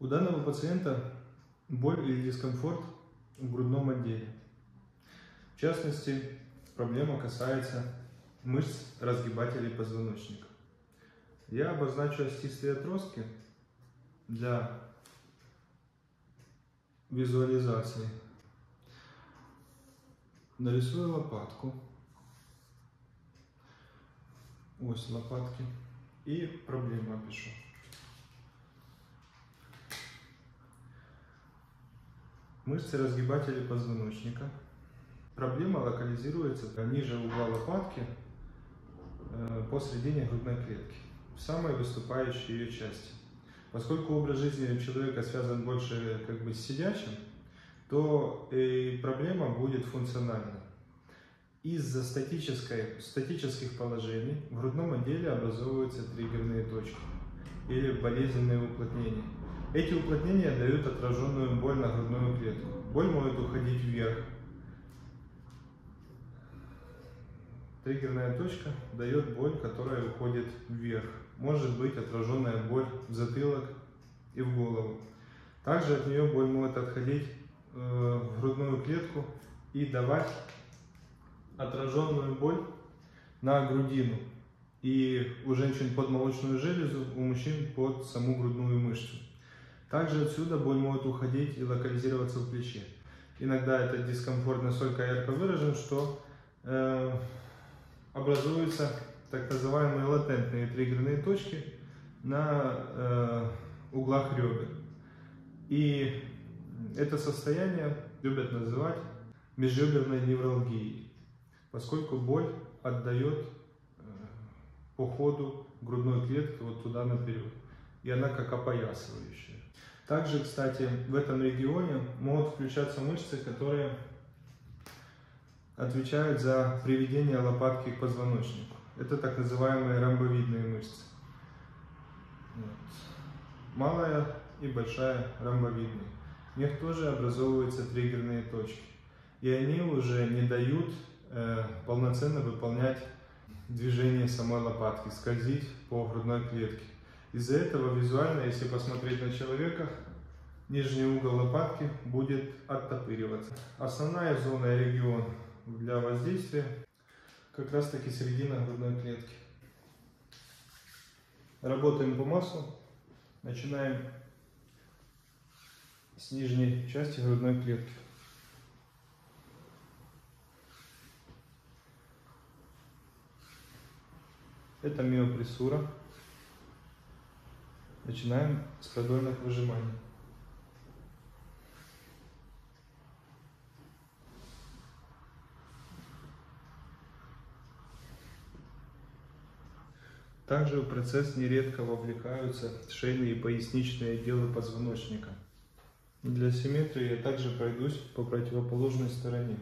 У данного пациента боль или дискомфорт в грудном отделе. В частности, проблема касается мышц разгибателей позвоночника. Я обозначу остистые отростки для визуализации. Нарисую лопатку, ось лопатки и проблему опишу. Мышцы разгибателей позвоночника. Проблема локализируется ниже угла лопатки посредине грудной клетки, в самой выступающей ее части. Поскольку образ жизни человека связан больше с сидячим, то и проблема будет функциональной. Из-за статических положений в грудном отделе образовываются триггерные точки или болезненные уплотнения. Эти уплотнения дают отраженную боль на грудную клетку. Боль может уходить вверх. Триггерная точка дает боль, которая уходит вверх. Может быть отраженная боль в затылок и в голову. Также от нее боль может отходить в грудную клетку и давать отраженную боль на грудину. И у женщин под молочную железу, у мужчин под саму грудную мышцу. Также отсюда боль может уходить и локализироваться в плече. Иногда этот дискомфорт настолько ярко выражен, что образуются так называемые латентные триггерные точки на углах ребер. И это состояние любят называть межреберной невралгией, поскольку боль отдает по ходу грудной клетки вот туда наперед, и она как опоясывающая. Также, кстати, в этом регионе могут включаться мышцы, которые отвечают за приведение лопатки к позвоночнику. Это так называемые ромбовидные мышцы. Малая и большая ромбовидные. В них тоже образовываются триггерные точки. И они уже не дают полноценно выполнять движение самой лопатки, скользить по грудной клетке. Из-за этого визуально, если посмотреть на человека, нижний угол лопатки будет оттопыриваться. Основная зона и регион для воздействия как раз таки середина грудной клетки. Работаем по маслу. Начинаем с нижней части грудной клетки. Это миопрессура. Начинаем с продольных выжиманий. Также в процесс нередко вовлекаются шейные и поясничные отделы позвоночника. Для симметрии я также пройдусь по противоположной стороне.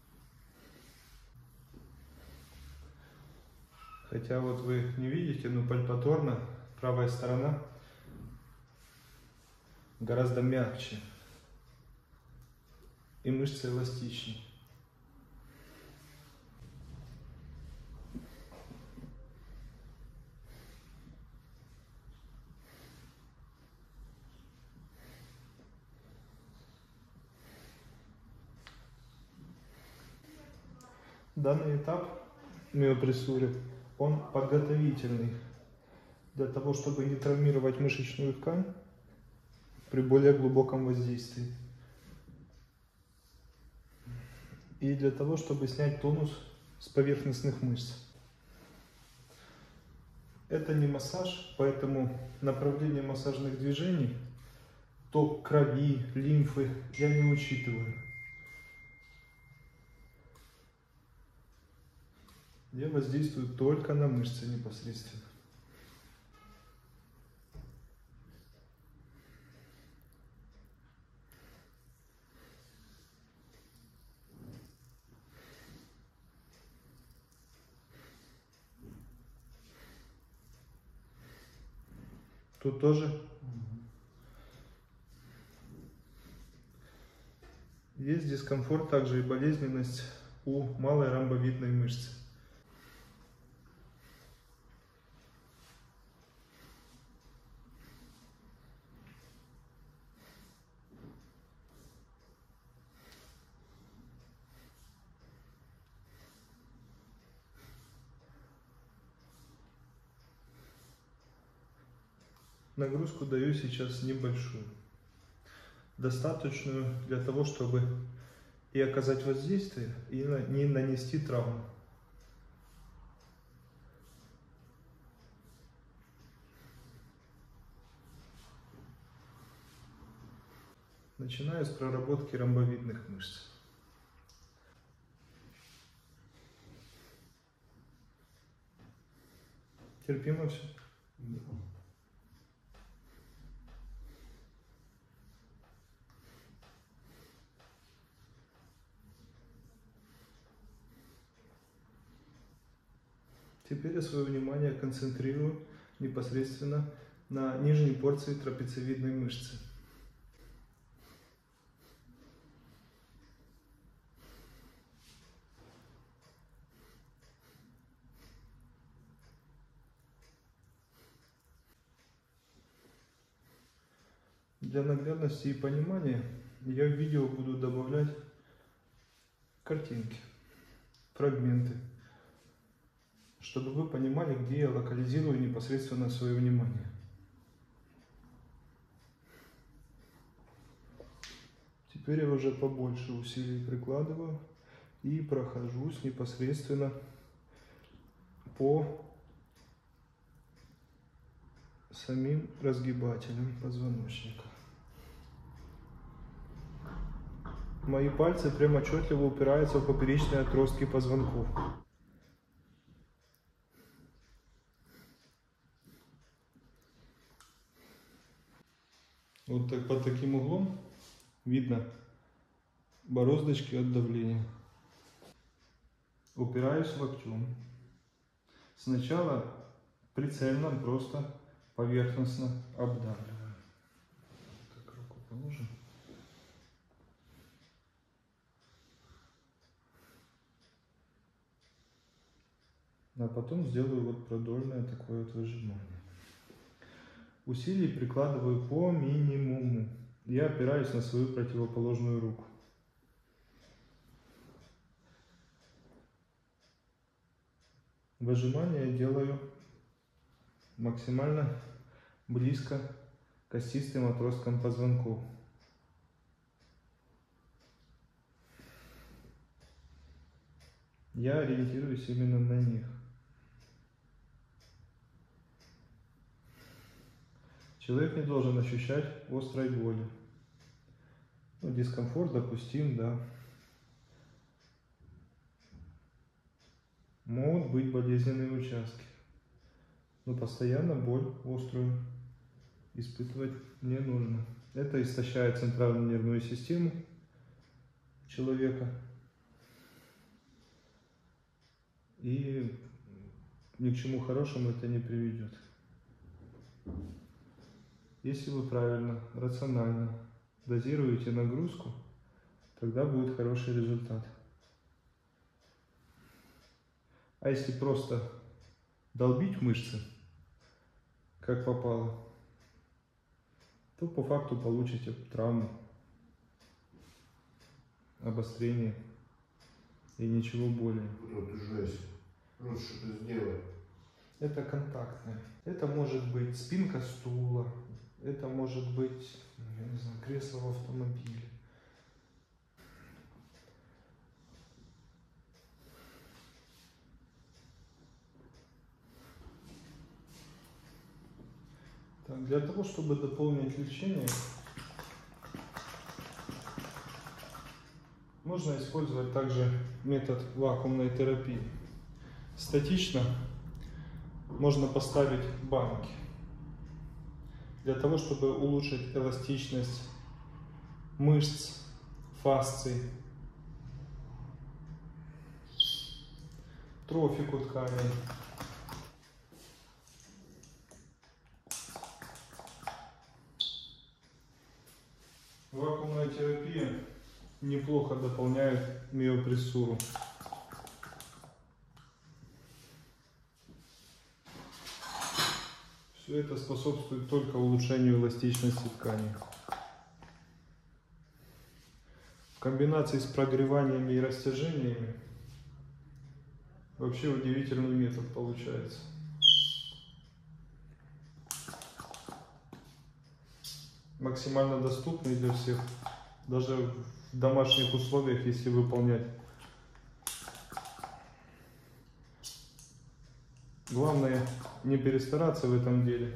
Хотя вот вы не видите, но пальпаторно правая сторона гораздо мягче и мышцы эластичнее. Данный этап миопрессуры, он подготовительный для того, чтобы не травмировать мышечную ткань при более глубоком воздействии. И для того, чтобы снять тонус с поверхностных мышц. Это не массаж, поэтому направление массажных движений, ток крови, лимфы я не учитываю. Я воздействую только на мышцы непосредственно. Тут тоже есть дискомфорт, также и болезненность у малой ромбовидной мышцы. Нагрузку даю сейчас небольшую, достаточную для того, чтобы и оказать воздействие, и не нанести травму. Начинаю с проработки ромбовидных мышц. Терпимо все? Теперь я свое внимание концентрирую непосредственно на нижней порции трапециевидной мышцы. Для наглядности и понимания я в видео буду добавлять картинки, фрагменты, чтобы вы понимали, где я локализирую непосредственно свое внимание. Теперь я уже побольше усилий прикладываю и прохожусь непосредственно по самим разгибателям позвоночника. Мои пальцы прям отчетливо упираются в поперечные отростки позвонков. Вот так, под таким углом видно бороздочки от давления. Упираюсь локтем. Сначала прицельно, просто поверхностно обдавливаю. Так, руку положим. А потом сделаю вот продольное такое вот выжимание. Усилий прикладываю по минимуму. Я опираюсь на свою противоположную руку. Выжимание делаю максимально близко к костистым отросткам позвонков. Я ориентируюсь именно на них. Человек не должен ощущать острой боли. Ну, дискомфорт допустим, да. Могут быть болезненные участки. Но постоянно боль острую испытывать не нужно. Это истощает центральную нервную систему человека. И ни к чему хорошему это не приведет. Если вы правильно, рационально дозируете нагрузку, тогда будет хороший результат. А если просто долбить мышцы, как попало, то по факту получите травму, обострение и ничего более. Вот жесть. Ну что ты сделай? Это контактное. Это может быть спинка стула, это может быть, я не знаю, кресло в автомобиле. Так, для того, чтобы дополнить лечение, можно использовать также метод вакуумной терапии. Статично можно поставить банки для того, чтобы улучшить эластичность мышц, фасций, трофику тканей. Вакуумная терапия неплохо дополняет миопрессуру. Все это способствует только улучшению эластичности тканей. В комбинации с прогреваниями и растяжениями вообще удивительный метод получается. максимально доступный для всех, даже в домашних условиях, если выполнять. Главное не перестараться в этом деле.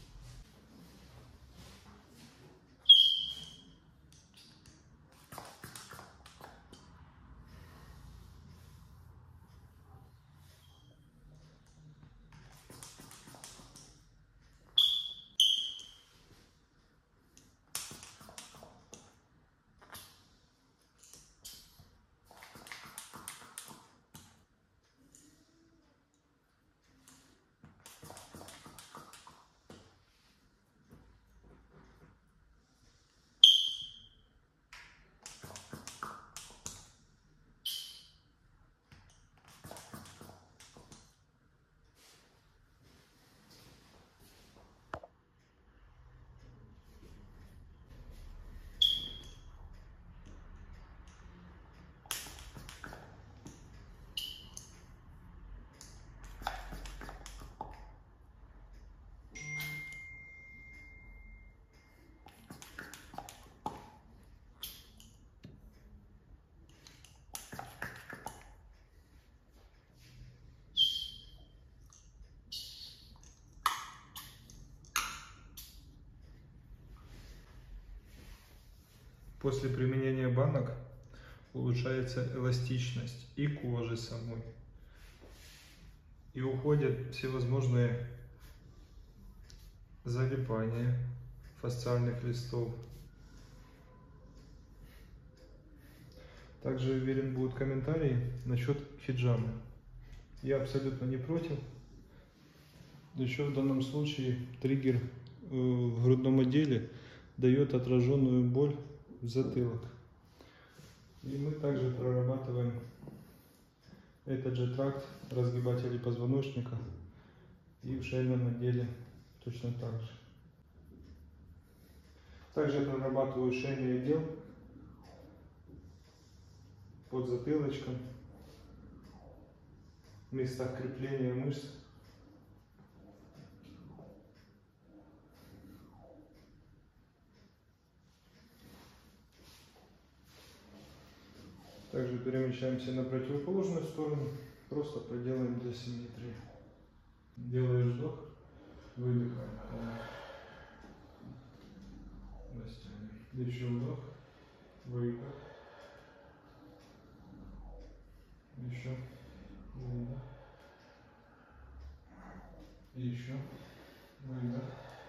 После применения банок улучшается эластичность и кожи самой. И уходят всевозможные залипания фасциальных листов. Также, уверен, будут комментарии насчет хиджамы. Я абсолютно не против. Еще в данном случае триггер в грудном отделе дает отраженную боль в затылок. И мы также прорабатываем этот же тракт разгибателей позвоночника и в шейном отделе точно так же. Также я прорабатываю шейный отдел под затылочком, в местах крепления мышц. Также перемещаемся на противоположную сторону, просто проделаем для симметрии. Делаешь вдох, выдыхаем. Растянем. Еще вдох, выдох. Еще выдох. Еще выдох.